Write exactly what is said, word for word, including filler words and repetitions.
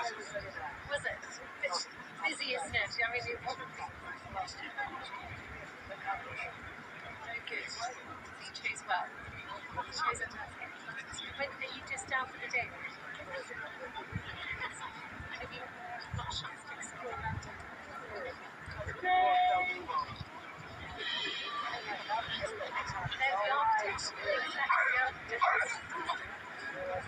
Was it? It's busy, isn't it? I mean, it probably very good. You chose well. You chose fantastic. When are you just down for the day?